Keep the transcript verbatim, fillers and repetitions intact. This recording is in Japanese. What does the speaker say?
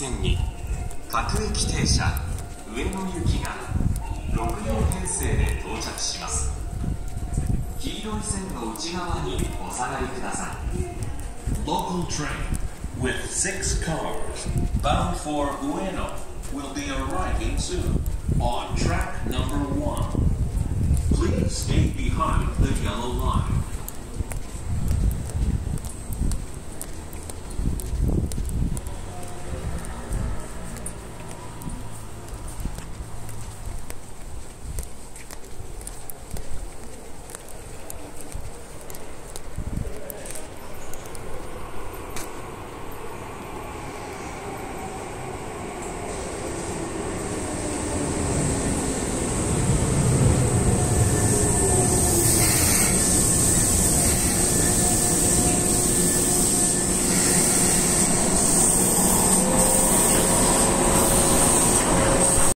線に各駅停車上野行きがろく両編成で到着します。黄色い線の内側にお下がりください。 Local train with six cars bound for Ueno will be arriving soon on track number one. Please stay behind the yellow line.